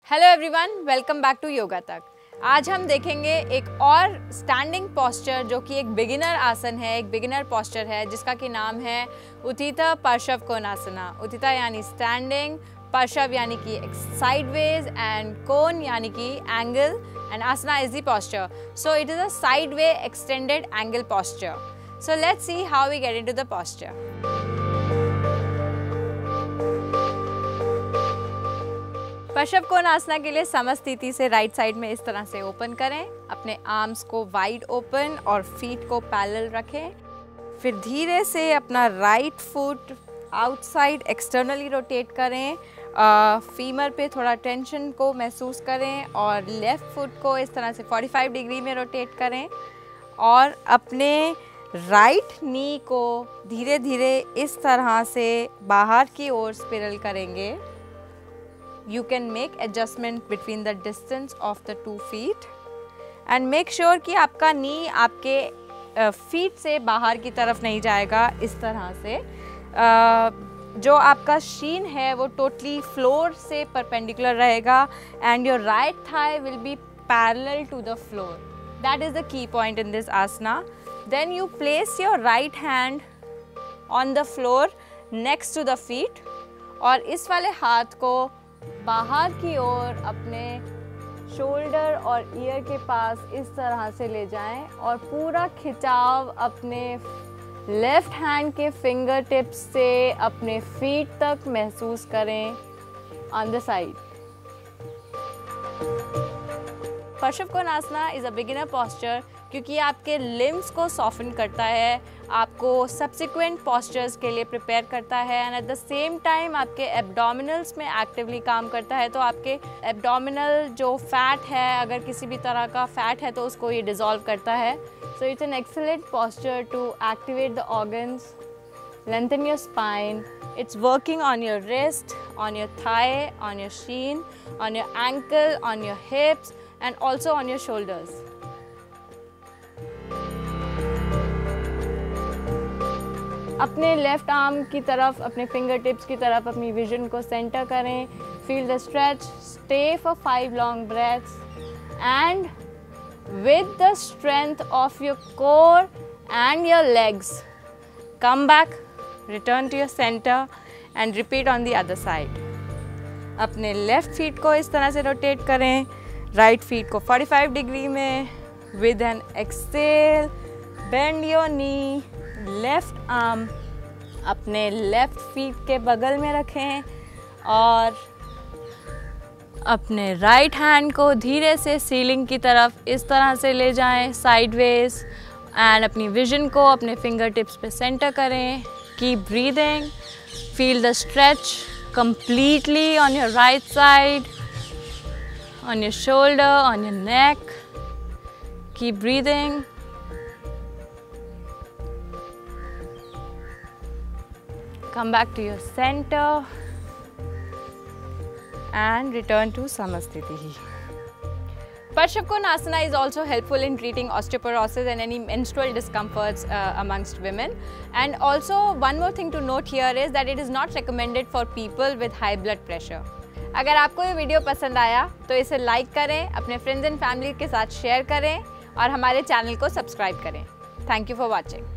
Hello everyone, welcome back to yoga तक। आज हम देखेंगे एक और स्टैंडिंग पोस्चर जो कि एक बिगिनर आसन है, एक बिगिनर पोस्चर है जिसका कि नाम है उत्थिता पार्श्वकोनासना। उत्थिता यानी स्टैंडिंग, पार्श्व यानी कि साइडवेज एंड कोन यानी कि angle and asana is the posture. So it is a sideway extended angle posture. So let's see how we get into the posture. Parsvakonasana के लिए समस्थिति से राइट साइड में इस तरह से ओपन करें, अपने आर्म्स को वाइड ओपन और फीट को पैरेलल रखें। फिर धीरे से अपना right foot outside externally rotate करें, फीमर पे थोड़ा टेंशन को महसूस करें और लेफ़्ट फुट को इस तरह से 45 डिग्री में रोटेट करें और अपने राइट नी को धीरे धीरे इस तरह से बाहर की ओर स्पिरल करेंगे। You can make adjustment between the distance of the 2 feet and make sure कि आपका नी आपके फीट से बाहर की तरफ नहीं जाएगा। इस तरह से जो आपका शीन है वो टोटली फ्लोर से परपेंडिकुलर रहेगा and your right thigh will be parallel to the floor. That is the key point in this asana. Then you place your right hand on the floor next to the feet और इस वाले हाथ को बाहर की ओर अपने shoulder और year के पास इस तरह से ले जाएं और पूरा खिंचाव अपने लेफ्ट हैंड के फिंगर टिप्स से अपने फीट तक महसूस करें on the side. Parsvakonasana is a beginner posture क्योंकि आपके लिम्स को सॉफ्टन करता है, आपको सब्सिक्वेंट पोस्चर्स के लिए प्रिपेयर करता है and at the same time आपके एब्डोमिनल्स में एक्टिवली काम करता है। तो आपके एब्डोमिनल जो फैट है, अगर किसी भी तरह का फैट है तो उसको ये डिज़ोल्व करता है। So it's an excellent posture to activate the organs, lengthen your spine. It's working on your wrist, on your thigh, on your shin, on your ankle, on your hips and also on your shoulders. अपने left arm की तरफ, अपने finger tips की तरफ अपनी vision को centre करें। Feel the stretch, stay for 5 long breaths and with the strength of your core and your legs come back, return to your center and repeat on the other side. अपने left feet को इस तरह से rotate करें, right feet को 45 degree में। with an exhale bend your knee, left arm अपने left feet के बगल में रखें और अपने राइट हैंड को धीरे से सीलिंग की तरफ इस तरह से ले जाएं साइडवेज एंड अपनी विजन को अपने फिंगर टिप्स पे सेंटर करें। Keep breathing, feel the stretch completely on your right side, on your shoulder, on your neck. Keep breathing. Come back to your center and return to Samasthiti. Parsvakonasana is also helpful in treating osteoporosis and any menstrual discomforts amongst women. And also one more thing to note here is that it is not recommended for people with high blood pressure. अगर आपको ये video पसंद आया तो इसे like करें, अपने friends and family के साथ शेयर करें और हमारे चैनल को सब्सक्राइब करें। Thank you for watching.